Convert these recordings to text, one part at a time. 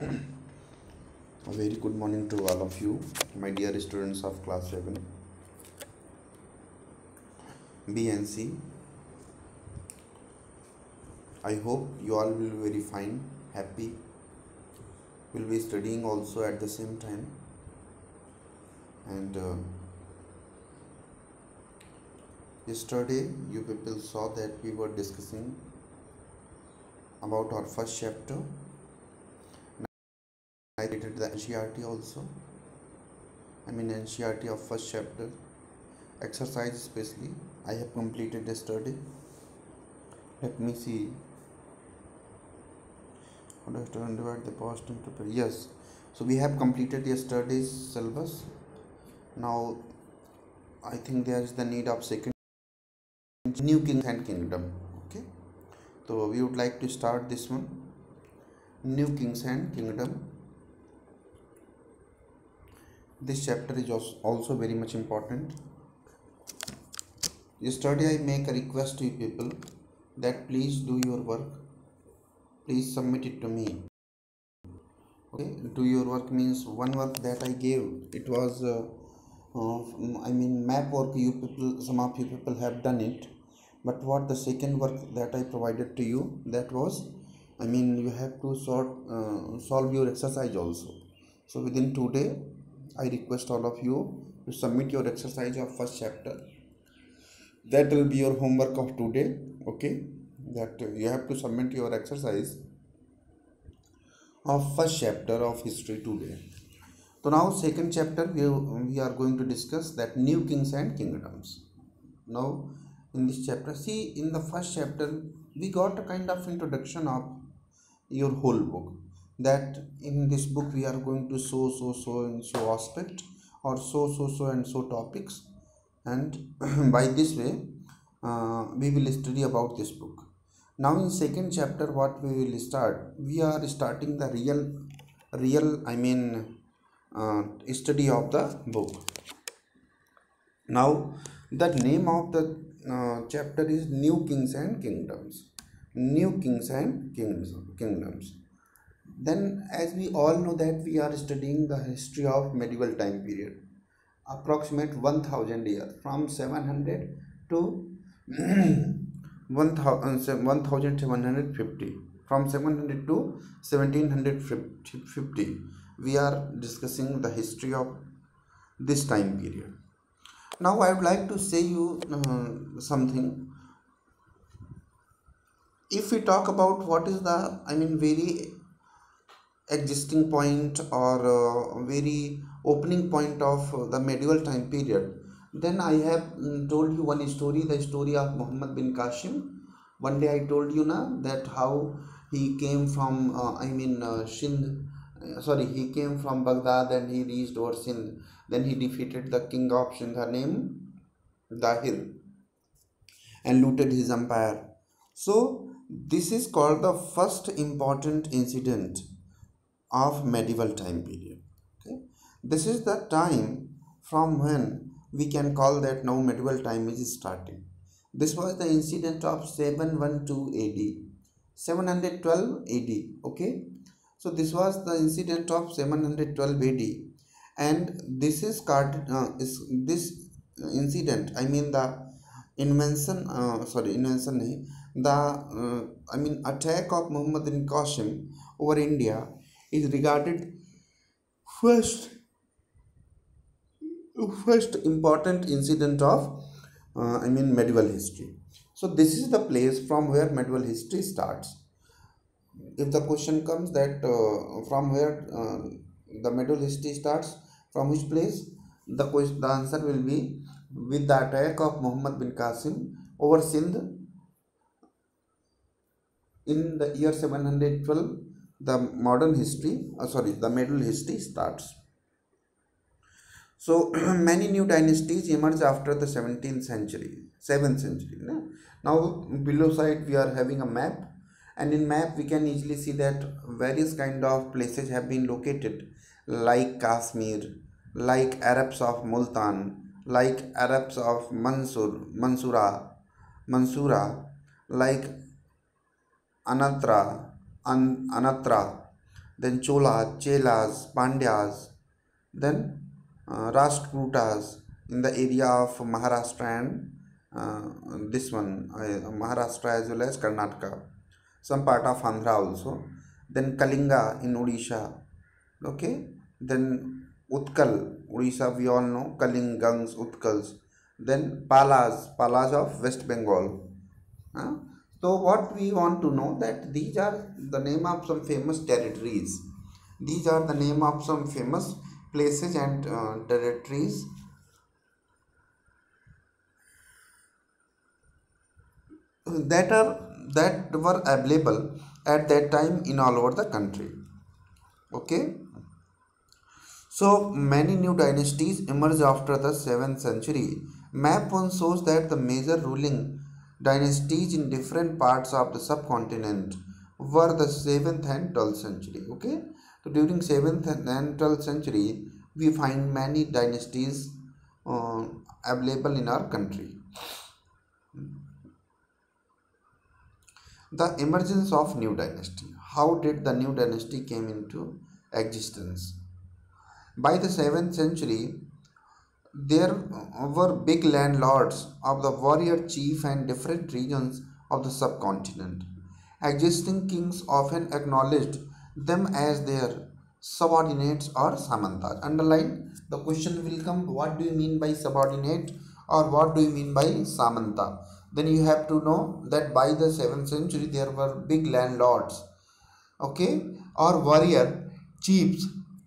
A very good morning to all of you, my dear students of class 7 B and C. I hope you all will be very fine, happy, will be studying also at the same time. And yesterday you people saw that we were discussing about our first chapter. I rated the NCERT also. NCERT of first chapter. Exercise especially I have completed yesterday. Let me see. How do I divide the past into present? Yes. So we have completed yesterday's syllabus. Now I think there is the need of second new king and kingdom. Okay. So we would like to start this one. New kings and kingdom. This chapter is also very much important. Yesterday I make a request to you people that please do your work. Please submit it to me. Okay, do your work means one work that I gave. It was map work. You people, some of you people have done it. But what the second work that I provided to you, that was, you have to solve your exercise also. So within 2 days, I request all of you to submit your exercise of first chapter. That will be your homework of today. Okay, that you have to submit your exercise of first chapter of history today. So now second chapter we are going to discuss that new kings and kingdoms. Now in this chapter, see, in the first chapter we got a kind of introduction of your whole book, that in this book we are going to so and so aspect, or so and so topics, and by this way we will study about this book. Now in second chapter what we will start, we are starting the real study of the book. Now the name of the chapter is New Kings and Kingdoms. New Kings and Kingdoms. Then, as we all know that we are studying the history of medieval time period, approximate 1000 years, from 700 to 1750, from 700 to 1750 we are discussing the history of this time period. Now I would like to say you something. If we talk about what is the very existing point or very opening point of the medieval time period, then I have told you one story, the story of Muhammad bin Qasim. One day I told you that how he came from Sindh, he came from Baghdad and he reached over Sindh. Then he defeated the king of Sindh named Dahir and looted his empire. So this is called the first important incident of medieval time period. Okay, this is the time from when we can call that now medieval time is starting. This was the incident of 712 AD, 712 AD. Okay, so this was the incident of 712 AD, and this is this incident. The invention. The attack of Muhammad bin Qasim over India is regarded first important incident of medieval history. So this is the place from where medieval history starts. If the question comes that from where the medieval history starts, from which place, the answer will be with the attack of Muhammad bin Qasim over Sindh in the year 712. The modern history, the medieval history starts. So many new dynasties emerged after the 7th century. Now below side we are having a map, and in map we can easily see that various kind of places have been located, like Kashmir, like Arabs of Multan, like Arabs of Mansura, like Anatra, then Cholas, Chelas, Pandyas, then Rashtrakutas in the area of Maharashtra and this one Maharashtra as well as Karnataka, some part of Andhra also, then Kalinga in Odisha, okay, then Utkal, Odisha we all know Kalingangs, Utkals, then Palas of West Bengal. huh? So what we want to know that these are the name of some famous territories, these are the name of some famous places and territories that were available at that time in all over the country. Okay, so many new dynasties emerged after the 7th century. Map 1 shows that the major ruling dynasties in different parts of the subcontinent were the 7th and 12th century. Okay, so during 7th and 12th century we find many dynasties uh, available in our country. The emergence of new dynasty. How did the new dynasty came into existence? By the 7th century, there were big landlords of the warrior chief and different regions of the subcontinent. Existing kings often acknowledged them as their subordinates or samantas. Underline, the question will come, what do you mean by subordinate or what do you mean by samanta? Then you have to know that by the 7th century there were big landlords, okay, or warrior chiefs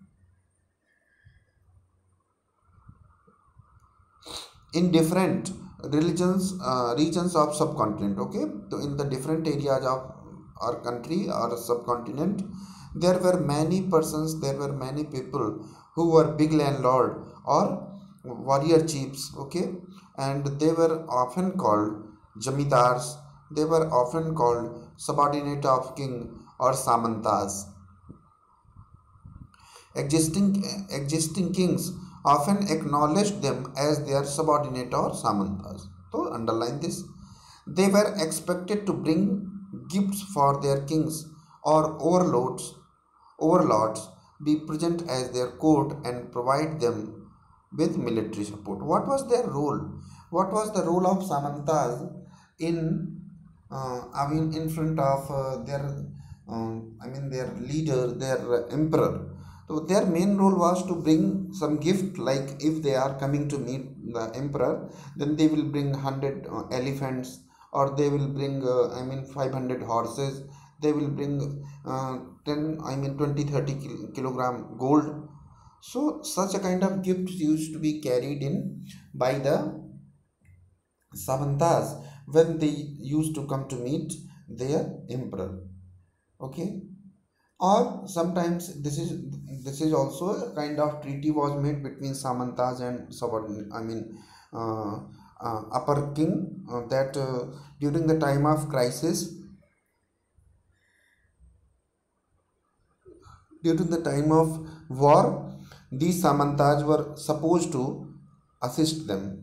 in different regions of subcontinent. Okay, so in the different areas of our country or subcontinent there were many persons, there were many people who were big landlord or warrior chiefs. Okay, and they were often called jamidars, they were often called subordinate of king or samantas. Existing kings often acknowledged them as their subordinate or samantas. So underline this. They were expected to bring gifts for their kings or overlords, be present as their court and provide them with military support. What was their role? What was the role of samantas in in front of their leader, their emperor? So their main role was to bring some gift, like if they are coming to meet the emperor, then they will bring 100 elephants, or they will bring 500 horses, they will bring 20 kilogram gold. So such a kind of gifts used to be carried in by the samantas when they used to come to meet their emperor. Okay, or sometimes this is also a kind of treaty was made between samantas and subordinate, uh, upper king, that during the time of crisis, during the time of war, these samantas were supposed to assist them.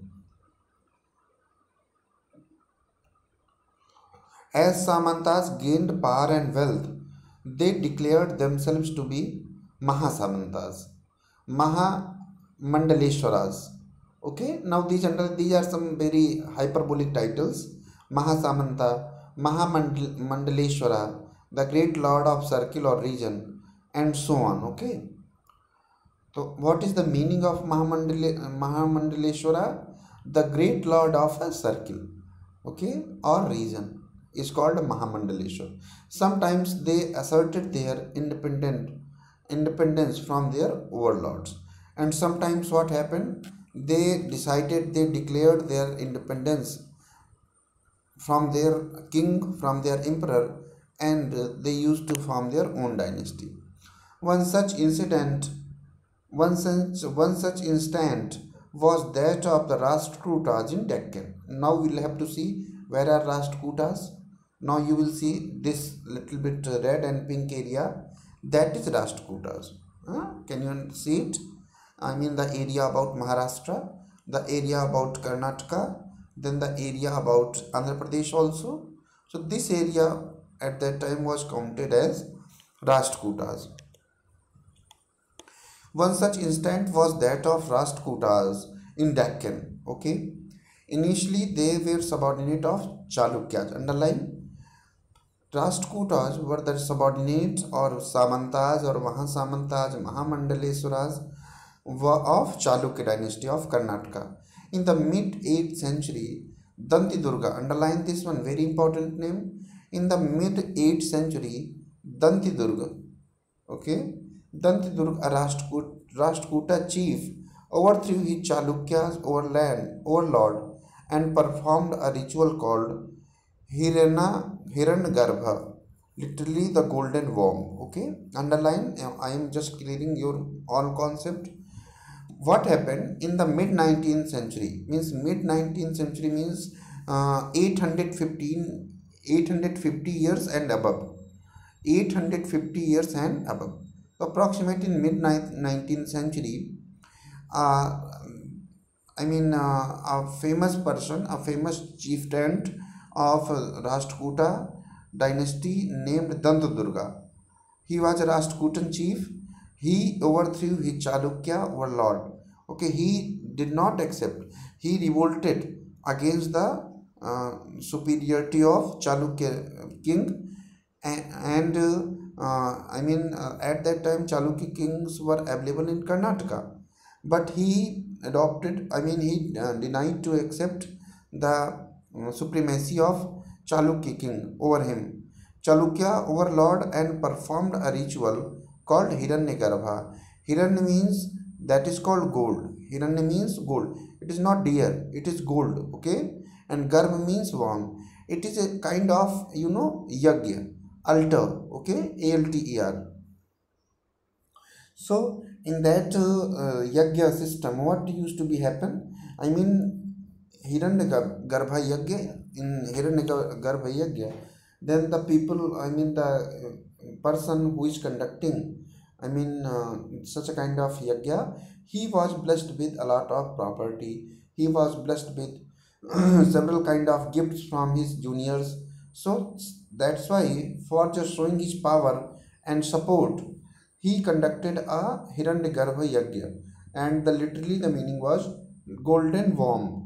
As Samantas gained power and wealth, they declared themselves to be Mahasamantas, Mahamandaleshwaras. Okay, now these are some very hyperbolic titles. Mahasamanta, Mahamandaleshwara, the great lord of circle or region, and so on. Okay, so what is the meaning of Mahamandaleshwara? The great lord of a circle, okay, or region is called Mahamandaleshwar. Sometimes they asserted their independence from their overlords, and sometimes what happened? They declared their independence from their king, from their emperor, and they used to form their own dynasty. One such incident, one such instant was that of the Rashtrakutas in Deccan. Now we'll have to see where are Rashtrakutas. Now you will see this little bit red and pink area, that is Rashtrakutas. Can you see it? The area about Maharashtra, the area about Karnataka, then the area about Andhra Pradesh also. So this area at that time was counted as Rashtrakutas. One such instance was that of Rashtrakutas in Deccan. Okay, initially they were subordinate of Chalukyas. Underline, Rashtrakutas were the subordinates or Samantas or Mahasamantas, Mahamandaleswaras of Chalukya dynasty of Karnataka. In the mid 8th century, Danti Durga, underline this one, very important name. In the mid 8th century, Danti Durga, okay, Danti Durga, a Rashtrakuta chief, overthrew his Chalukyas overlord and performed a ritual called Hiranyagarbha, literally the golden worm. Okay, underline. I am just clearing your all concept. What happened in the mid 19th century? Means mid 19th century means 850 years and above. 850 years and above. So approximately in mid 19th century, uh, a famous person, a famous chieftain of Rashtrakuta dynasty named Dantadurga. He was a Rashtrakutan chief. He overthrew his Chalukya overlord. Okay, he did not accept. He revolted against the superiority of Chalukya king, and at that time Chalukya kings were available in Karnataka, but he adopted. He denied to accept the supremacy of Chalukya king over him. Chalukya overlord and performed a ritual called Hiranyagarbha. Hiranya means that is called gold. Hiranya means gold. It is not deer, it is gold. Okay, and Garbha means worm. It is a kind of yagya, altar. Okay, alter. So in that yagya system, what used to be happen? I mean, Hiranyagarbha yagya, in Hiranyagarbha yagya, then the people, the person who is conducting, such a kind of yagya, he was blessed with a lot of property. He was blessed with several kind of gifts from his juniors. So that's why, for just showing his power and support, he conducted a Hiranyagarbha yagya, and literally the meaning was golden worm.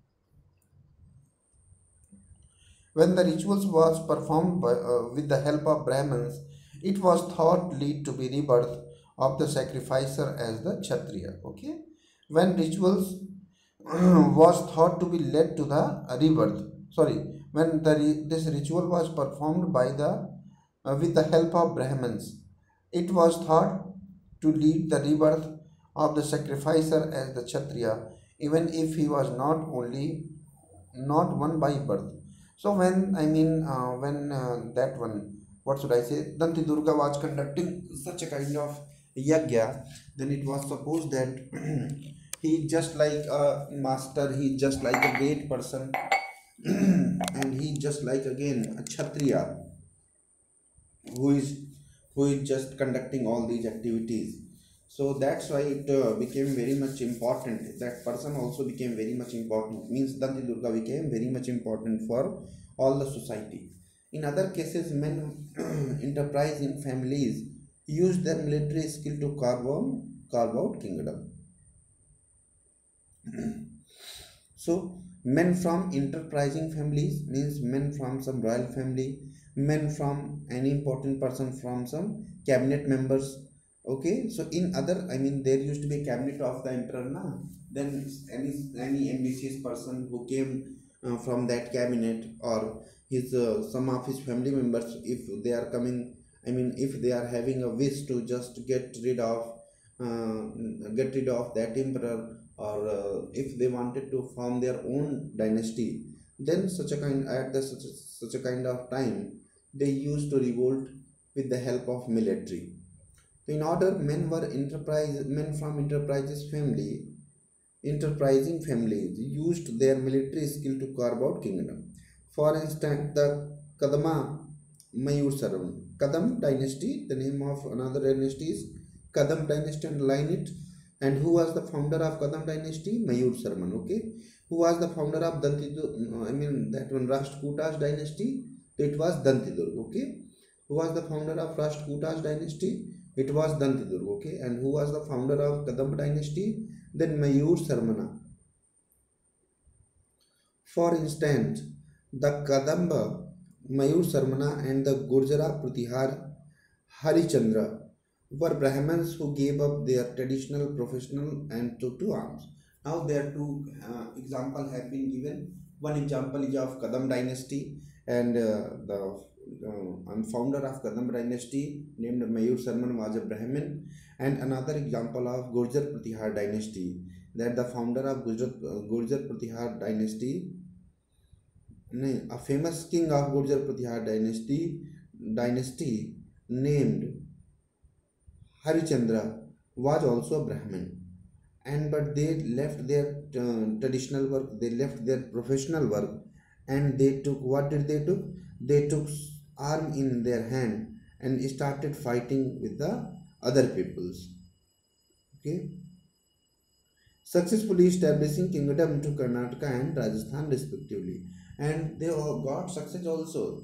When the rituals was performed with the help of Brahmins, it was thought lead to be rebirth of the sacrificer as the Kshatriya. Okay, when rituals was thought to be led to the rebirth. Sorry, when this ritual was performed by the with the help of Brahmins, it was thought to lead the rebirth of the sacrificer as the Kshatriya, even if he was not one by birth. So when that one, what should I say, Danti Durga was conducting such a kind of yagya, then it was supposed that he just like a master, he just like a great person, and he just like again a Kshatriya who is who is just conducting all these activities. So that's why it became very much important. That person also became very much important, means Danti Durga became very much important for all the society. In other cases, men enterprise in families used their military skill to carve out kingdom. So men from enterprising families means men from some royal family, men from any important person from some cabinet members. Okay, so in other, there used to be a cabinet of the emperor, na? Then any ambitious person who came from that cabinet, or his some of his family members, if they are coming, if they are having a wish to just uh, get rid of that emperor, or if they wanted to form their own dynasty, then such a kind of time they used to revolt with the help of military. In order, men from enterprising families used their military skill to carve out kingdom. For instance, the Kadama Mayur Sarvan. Kadam dynasty, the name of another dynasty is Kadam dynasty, underline it. And who was the founder of Kadam dynasty? Mayur Sarman. Okay. Who was the founder of that one Rashtrakutas dynasty? It was Dantidurga. Okay. Who was the founder of Rashtrakutas dynasty? It was Dantidurga. Okay, and who was the founder of Kadamba dynasty? Then Mayur Sarmana. For instance, the Kadamba, Mayur Sarmana, and the Gurjara Pratihar Harichandra were Brahmins who gave up their traditional professional and took to arms. Now there are two examples have been given. One example is of Kadam dynasty, and the founder of Kadam dynasty named Mayur Sarman was a Brahmin, and another example of Gurjar Pratihar dynasty, that the founder of Gurjar Pratihar dynasty, a famous king of Gurjar Pratihar dynasty named Harichandra was also a Brahmin, and but they left their traditional work, they left their professional work, and they took, what did they took? They took arm in their hand and started fighting with the other peoples. Okay, successfully establishing kingdom to Karnataka and Rajasthan respectively, and they all got success also.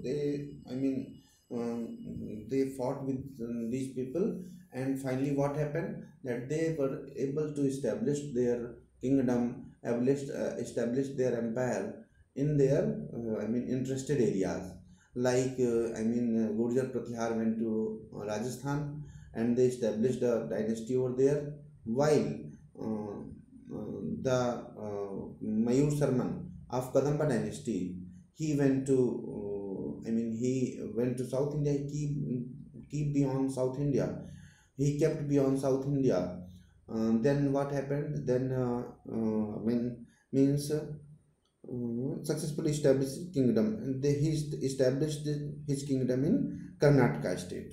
They fought with these people, and finally what happened, that they were able to establish their kingdom, establish their empire in their interested areas. Like Gurjar Pratihar went to Rajasthan, and they established a dynasty over there, while uh, the Mayur Sarman of Kadamba dynasty, he went to he went to South India. He keep beyond South India. He kept beyond South India. Then what happened? Then means successfully established kingdom, and he established his kingdom in Karnataka state.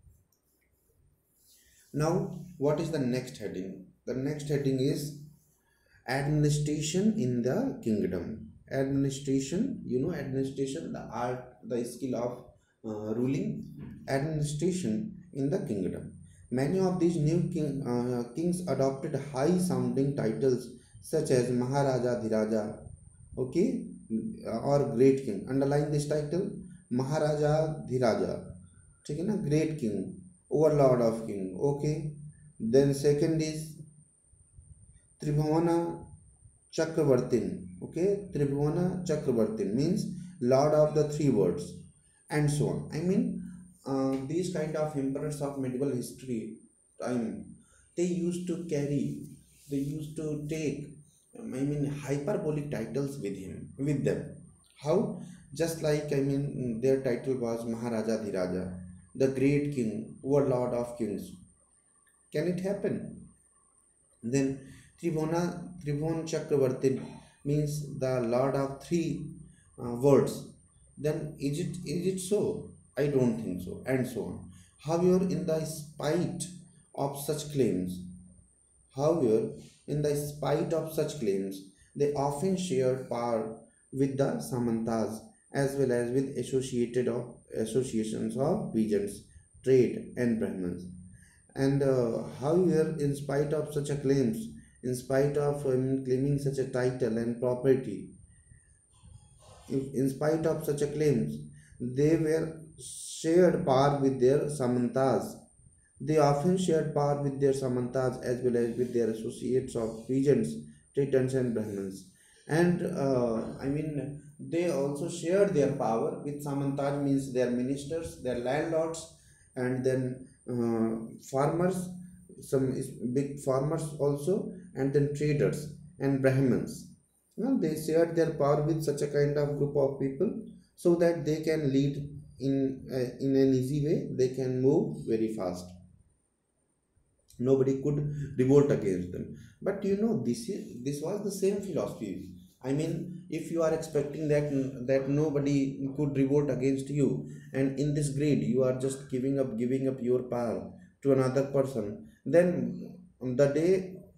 Now, what is the next heading? The next heading is administration in the kingdom. Administration, administration, the art, the skill of ruling. Administration in the kingdom. Many of these new kings adopted high sounding titles such as Maharaja Dhiraja, okay, or great king. Underline this title, Maharaja Dhiraja, ठीक है ना, great king, overlord of king. Okay, then second is Tribhuvana Chakravartin. Okay, Tribhuvana Chakravartin means lord of the three worlds, and so on. These kind of emperors of medieval history time, they used to carry, they used to take, hyperbolic titles with them. How? Just like, their title was Maharaja Dhiraja, the great king, overlord of kings. Can it happen? Then Tribhuvan Chakravartin means the lord of three words. Then is it so? I don't think so, and so on. However, in the spite of such claims, however, in the spite of such claims, they often shared power with the Samantas as well as with associations of peasants, trade, and Brahmins. And however, in spite of such a claims, in spite of claiming such a title and property, in spite of such a claims, they were shared power with their Samantas. They often shared power with their Samantas as well as with their associates of peasants, Titans, and Brahmins. And they also shared their power with Samantas, means their ministers, their landlords, and then farmers, some big farmers also, and then traders and Brahmins. They shared their power with such a kind of group of people, so that they can lead in an easy way. They can move very fast. Nobody could revolt against them. But this was the same philosophy. If you are expecting that nobody could revolt against you, and in this greed you are just giving up your power to another person, then on the day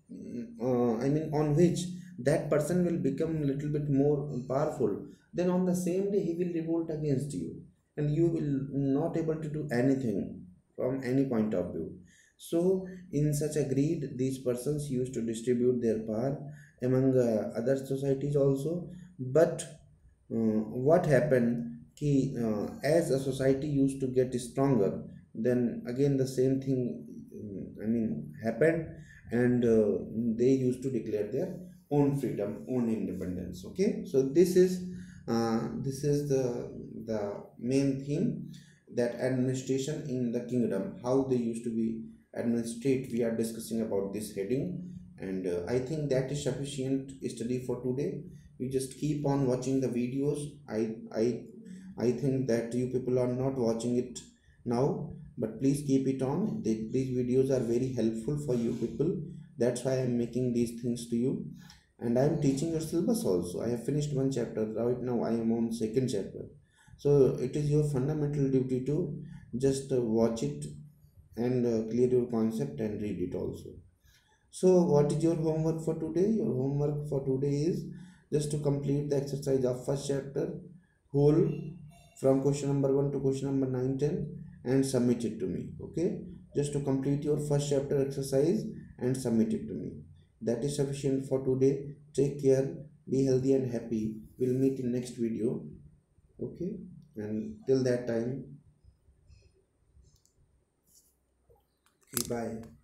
on which that person will become a little bit more powerful, then on the same day he will revolt against you, and you will not able to do anything from any point of view. So, in such a greed, these persons used to distribute their power among other societies also. But what happened? As a society used to get stronger, then again the same thing happened, and they used to declare their own freedom, own independence. Okay, so this is the main thing, that administration in the kingdom, how they used to be administrate, we are discussing about this heading. And I think that is sufficient study for today. You just keep on watching the videos. I think that you people are not watching it now, but please keep it on. These videos are very helpful for you people. That's why I'm making these things to you. And I'm teaching your syllabus also. I have finished one chapter. Right now I am on second chapter. So it is your fundamental duty to just watch it and clear your concept and read it also. So what is your homework for today? Your homework for today is just to complete the exercise of first chapter whole, from question number 1 to question number 9, 10, and submit it to me. Okay, just to complete your first chapter exercise and submit it to me. That is sufficient for today. Take care, be healthy and happy. We'll meet in next video. Okay, and till that time, okay, bye.